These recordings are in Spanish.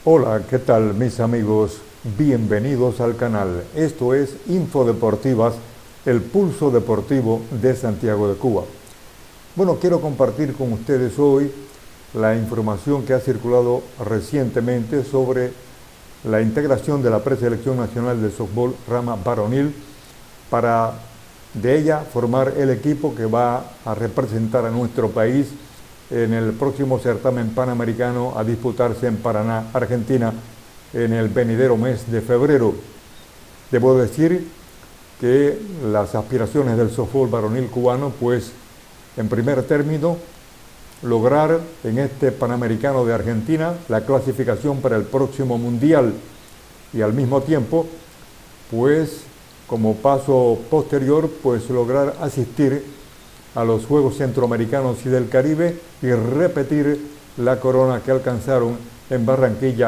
Hola, ¿qué tal mis amigos? Bienvenidos al canal. Esto es Infodeportivas, el pulso deportivo de Santiago de Cuba. Bueno, quiero compartir con ustedes hoy la información que ha circulado recientemente sobre la integración de la preselección nacional de softball rama varonil para de ella formar el equipo que va a representar a nuestro país en el próximo certamen panamericano a disputarse en Paraná, Argentina, en el venidero mes de febrero. Debo decir que las aspiraciones del softball varonil cubano, pues, en primer término, lograr en este Panamericano de Argentina la clasificación para el próximo Mundial y al mismo tiempo, pues, como paso posterior, pues lograr asistir a los Juegos Centroamericanos y del Caribe y repetir la corona que alcanzaron en Barranquilla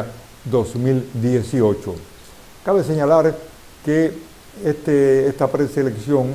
2018. Cabe señalar que esta preselección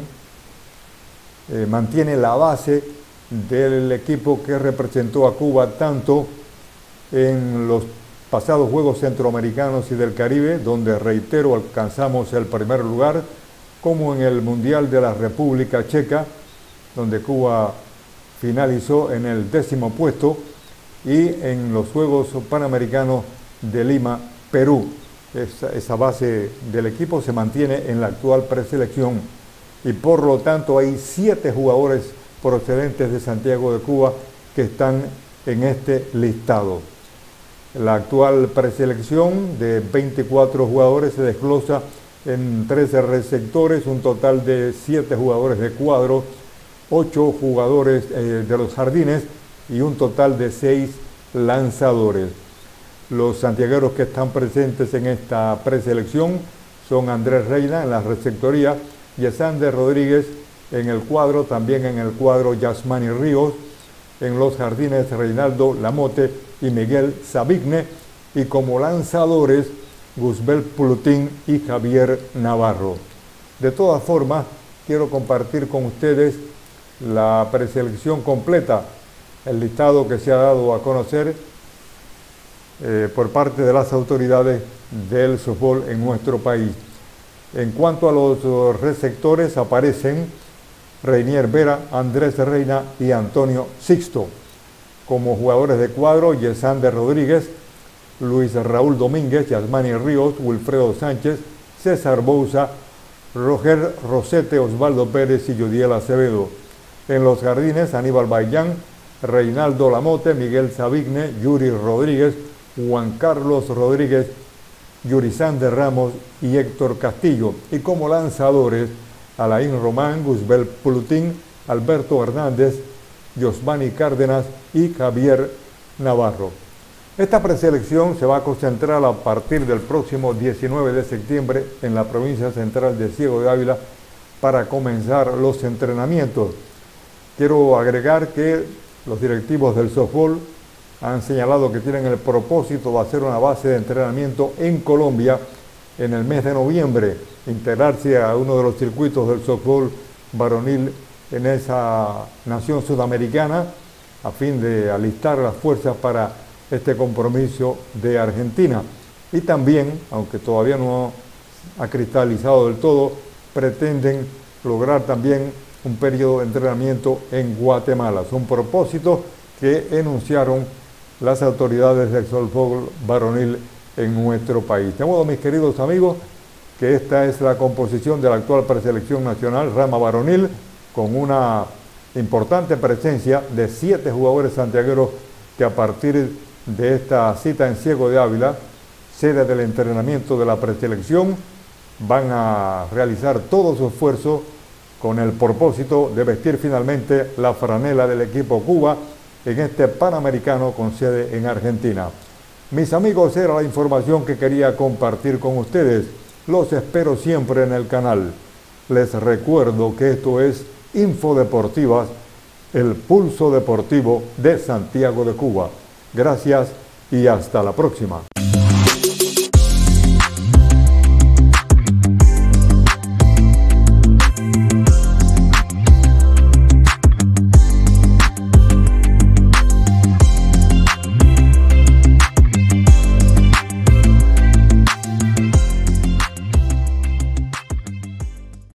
mantiene la base del equipo que representó a Cuba tanto en los pasados Juegos Centroamericanos y del Caribe, donde, reitero, alcanzamos el primer lugar, como en el Mundial de la República Checa, donde Cuba finalizó en el 10º puesto, y en los Juegos Panamericanos de Lima, Perú. Esa base del equipo se mantiene en la actual preselección y por lo tanto hay 7 jugadores procedentes de Santiago de Cuba que están en este listado. La actual preselección de 24 jugadores se desglosa en 13 receptores, un total de 7 jugadores de cuadro, 8 jugadores de los jardines y un total de 6 lanzadores. Los santiagueros que están presentes en esta preselección son Andrés Reina en la receptoría, Yesander Rodríguez en el cuadro, también en el cuadro Yasmani Ríos, en los jardines Reinaldo Lamote y Miguel Sabigne, y como lanzadores Guzbel Plutín y Javier Navarro. De todas formas, quiero compartir con ustedes la preselección completa, el listado que se ha dado a conocer por parte de las autoridades del softball en nuestro país. En cuanto a los receptores, aparecen Reinier Vera, Andrés Reina y Antonio Sixto. Como jugadores de cuadro, Yesander Rodríguez, Luis Raúl Domínguez, Yasmani Ríos, Wilfredo Sánchez, César Bouza, Roger Rosete, Osvaldo Pérez y Yudiel Acevedo. En los jardines, Aníbal Bayán, Reinaldo Lamote, Miguel Sabigne, Yuri Rodríguez, Juan Carlos Rodríguez, Yurisander Ramos y Héctor Castillo. Y como lanzadores, Alain Román, Guzbel Plutín, Alberto Hernández, Yosmani Cárdenas y Javier Navarro. Esta preselección se va a concentrar a partir del próximo 19 de septiembre en la provincia central de Ciego de Ávila para comenzar los entrenamientos. Quiero agregar que los directivos del softball han señalado que tienen el propósito de hacer una base de entrenamiento en Colombia en el mes de noviembre, integrarse a uno de los circuitos del softball varonil en esa nación sudamericana a fin de alistar las fuerzas para este compromiso de Argentina. Y también, aunque todavía no ha cristalizado del todo, pretenden lograr también un periodo de entrenamiento en Guatemala. Es un propósito que enunciaron las autoridades del softball varonil en nuestro país. De modo, mis queridos amigos, que esta es la composición de la actual preselección nacional rama varonil, con una importante presencia de 7 jugadores santiagueros que a partir de esta cita en Ciego de Ávila, sede del entrenamiento de la preselección, van a realizar todo su esfuerzo con el propósito de vestir finalmente la franela del equipo Cuba en este Panamericano con sede en Argentina. Mis amigos, era la información que quería compartir con ustedes. Los espero siempre en el canal. Les recuerdo que esto es Infodeportivas, el pulso deportivo de Santiago de Cuba. Gracias y hasta la próxima.